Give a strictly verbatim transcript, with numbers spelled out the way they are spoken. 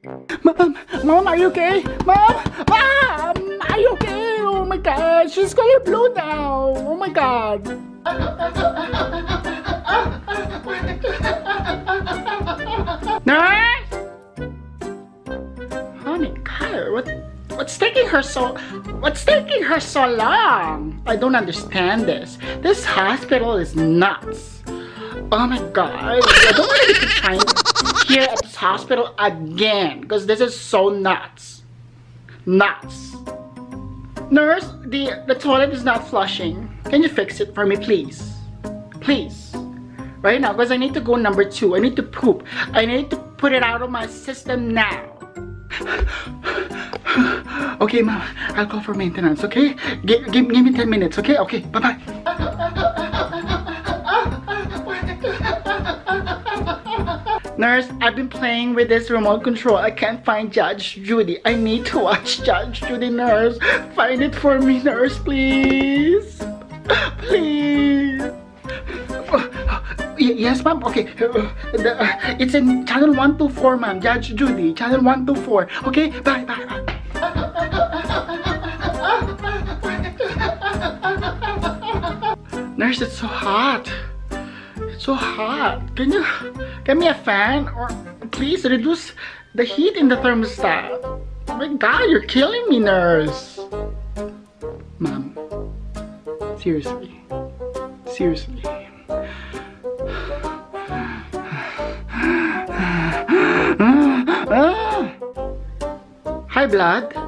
Mom, Mom, are you okay? Mom, Mom, are you okay? Oh my God, she's gonna blow now. Oh my God. Nurse, honey, Kyle, what, what's taking her so, what's taking her so long? I don't understand this. This hospital is nuts. Oh my God, I don't want to get time here at this hospital again because this is so nuts. Nuts. Nurse, the, the toilet is not flushing. Can you fix it for me, please? Please. Right now, because I need to go number two. I need to poop. I need to put it out of my system now. Okay, Mom, I'll call for maintenance, okay? Give, give, give me ten minutes, okay? Okay, bye-bye. Nurse, I've been playing with this remote control. I can't find Judge Judy. I need to watch Judge Judy, nurse. Find it for me, nurse, please. Please. Yes, ma'am. Okay. It's in channel one two four, ma'am. Judge Judy. Channel one two four. Okay? Bye, bye, bye. Nurse, it's so hot. It's so hot. Can you get me a fan or please reduce the heat in the thermostat? Oh my God, you're killing me, nurse. Mom, seriously, seriously. High blood.